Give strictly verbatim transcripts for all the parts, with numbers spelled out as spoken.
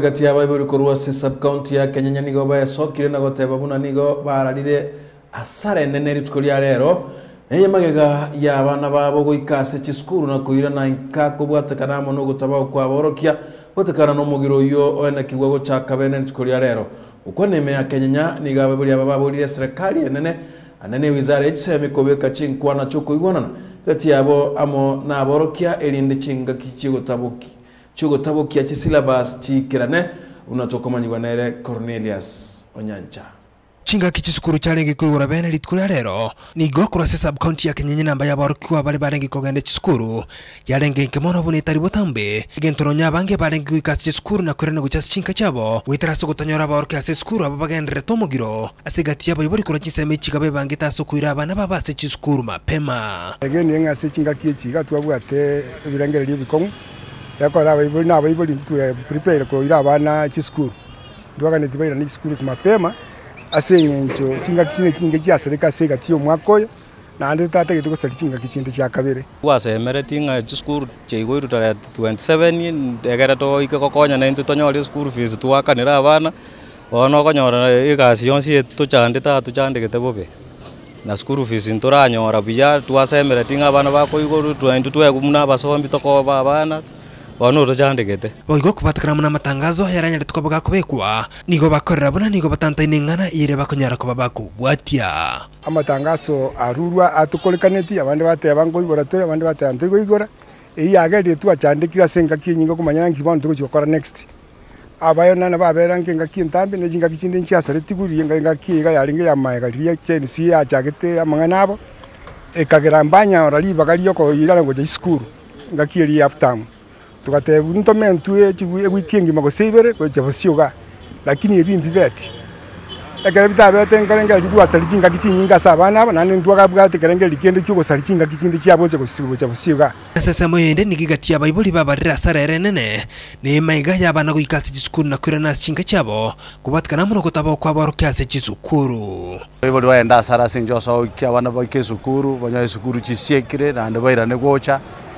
Gati ya baibuli korwa se sub county ya Kenya nigo ba sokire na goteba buna nigo bararire asare nene ritkoria rero eye magega ya bana babo goikase chiskuru na kuira na inka kubwatakana mono gutaba kwa borokia gotakana no mugiro yo ona kigwago cha kabene ritkoria rero uko neme ya Kenya niga baibuli ya babo ri serikali nene anene wizara itseme kobeka chinkwa na choko igwanana gati yabo amo na borokia elinde chinga kichigo tabuki Chugo tabo kiachi syllabus chikirane unatokomanywa nere Cornelius Onyancha. Chinga kichisukuru chalenge kuigura bene litkula rero nigo kurase sub county ya Kenya namba ya barukiwa bale barengi kogende chisukuru yalenge kemono bune tari botambe gentoronya bange barengi kuikasi chisukuru na kurena guchasi chinka chabo witara soko tanyora barukia chisukuru abagende retomogiro asigati yabo ibori kura chiseme chikabe bange taso kuira abana babase chisukuru mapema again yenga se chinga kichi gatwabwate ebirangere libikongu yakora baibuli na baibuli ntu prepare ko ira bana chi school ndwaga ne tibaira ni schools mapema asenyencho chinga kine kinge kiasereka sega tiyo mwakoyo na ande tata gituko sali chinga kichinde cha kabere wase meretinga chi school cheigo irutara twenty-seven egera to ikekokonya na into tonyore school fees twakanira abana ono konyora igasi yonsi tuchande ta tuchande getebobe na school fees ntoranyora biya twasemeretinga abana bako igo twenty twegumuna basombi toko babana Wano rojandegete. Oigo kubatakana muna matangazo yaranya letukobaga kubekwa nigo bakorera buna nigo batantaine ngana ire bakonyara kubabaku bwatia. Amatangazo arurwa atukolekaneti abandi bate bango igora tore abandi bate antigo igora iyi agere tu achandikira senga kinyingo kumanyana ngibantu ko chikora next. Abayo nana babera ngenga kintambi nejinga kichinde nchasare tiguri ngenga kiga yaringe yamaga riye chensi ya chagete amangana abo ekagera mbanya orali bagali yoko irana ngo school ngakiri after tukate buntomentu echiwe weekend magosebere ko chabosyoga lakini ebimbi beti agara bitabete ngarenga litwa salichinga kichinyinga sabana aba nane ndwaga bwate karenge likende cyugo salichinga kichinde cyabo cyo gosibo chabosyoga sasa moyende nigigati ya baibuli babarira sarere nene ne maiga yabana guikasi chisukuru na kurana chinga cyabo kubatkana muno gotaba kwa barokase chisukuru baibuli waenda sara sinjo so kyabana bakesukuru banya sukuru chisiekire na ndabaira ne gocha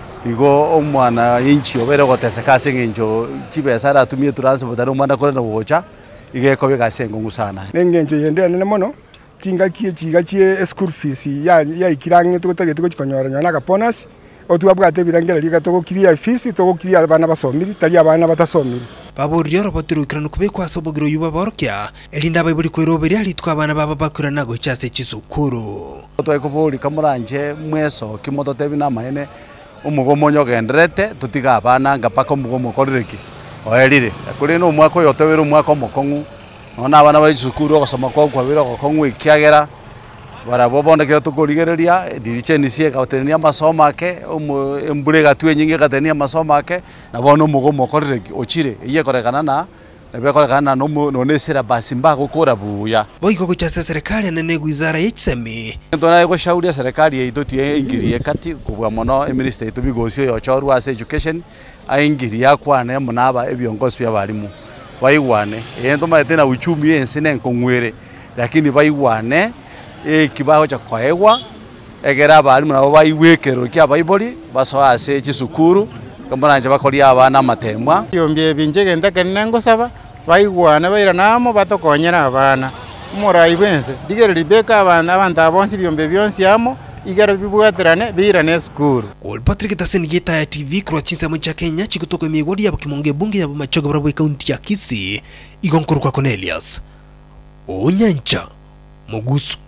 Igo omwana inchi obere goteseka sengenjo chibesara atumie turase botaro mwana kore no gocha igeko bigasengo ngusana nengenjo yende nene mono tinga kie chiga chie school fees ya ya ikirange tukotage tukonyora nyana ka bonus otubabwate birangera liga to kiria fees to kiria abana basomiri tali abana batasomiri baburio roboturu kiranu kubekwa sobogiro yuba barokia elinda baibuli kwiroberi ali twabana baba bakura nago chase chisukuru twekubuli kamuranje mweso kimoto tebi na mahene umugomo nyogendrete tutiga abana ngapaka umugomo korereki oerire kuri no mwako yotewero mwako mokongu ona abana ba isukuru gosoma kwa kwa biro gokongu ikiagera barabo bonde ke tukurigereria diricheni sie gautenia masoma ke embure gatwe nyinge gatenia masoma ke na bono umugomo korereki ochire iye korekana na Nebekorekana no no nesira basimba gukora buya boiko kuchasa serikali nene wizara yitsemi ndona yego shauri ya serikali yetu tie ingirie kati kubwa mono minister yetu bigosio yo choru as education aingiria kwane munaba ebyongozi bya balimu bayiwane yendo matena uchumi yense nenkongwere lakini bayiwane ekibaho cha kwaewa egera balimu nabo bayiwekero kya bayiboli baso ase chisukuru kambananje bakori abana matemwa yombye binjege ndakenengo saba bayigwana bayira namo batokonyera abana murai bense digere libeka abana abantu abonsi byombe byonsi amo igara bibwaterane birane school Ol Patrick Tasenigeta ya T V kwa chinsa mcha Kenya chikutoka migodi ya Bomachoge bunge ya Bomachoge Borabu county ya Kisii igonkorwa Cornelius Onyancha Mugusu